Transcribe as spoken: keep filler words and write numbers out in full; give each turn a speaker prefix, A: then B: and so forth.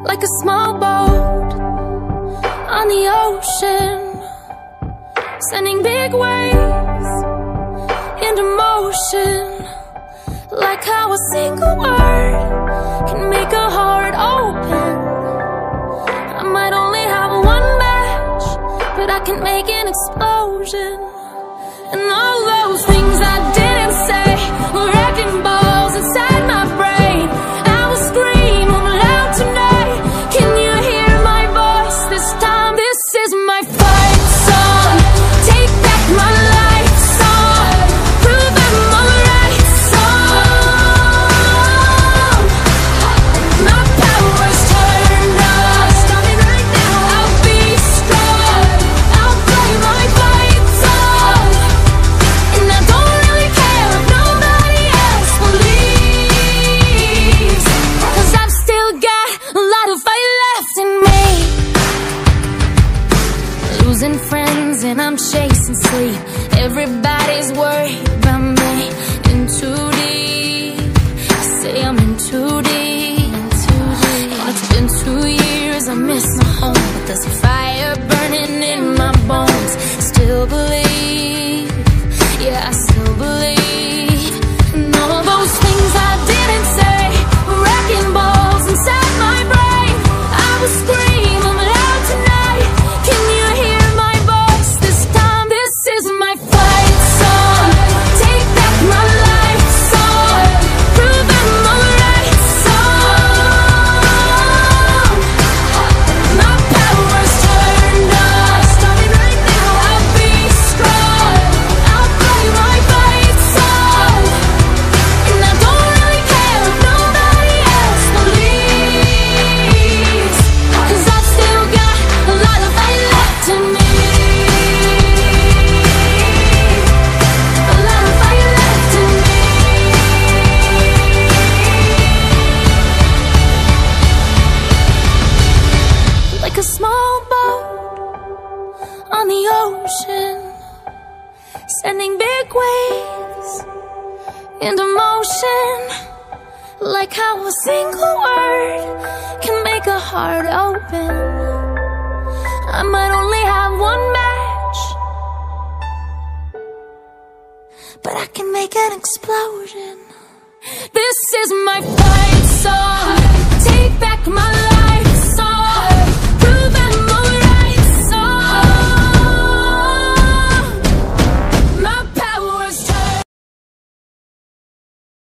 A: like a small boat on the ocean, sending big waves into motion. Like how a single word can make a heart open. I might only have one match, but I can make an explosion. And all those things I didn't say were wrecking balls inside my brain. I will scream out loud tonight. Can you hear my voice this time? This is my fight song. Take back my life song. Prove I'm alright song. My power's turned on. Starting right now. I'll be strong. I'll play my fight song. And I don't really care if nobody else believes, 'cause I've still got a lot of fight left in me. Losing friends and I'm chasing sleep. Everybody's worried about me. In too deep. I say I'm in too deep. And it's been two years, I miss my home, but there's a fire burning in my bones. Still believe, yeah, I still believe. And all those things I didn't say were wrecking balls inside my brain. I will scream them loud tonight. Can you hear my voice this time? This is my fight song. Take back my life song. Prove I'm alright song. My power's turned on. Starting right now. I'll be strong. I'll play my fight song. And I don't really care if nobody else believes, 'cause I've still got a lot of fight left in me. A lot of fight left in me. Like a small boat on the ocean, sending big waves into motion. Like how a single word can make a heart open. I might only have one match, but I can make an explosion. This is my fight song. Take back my life.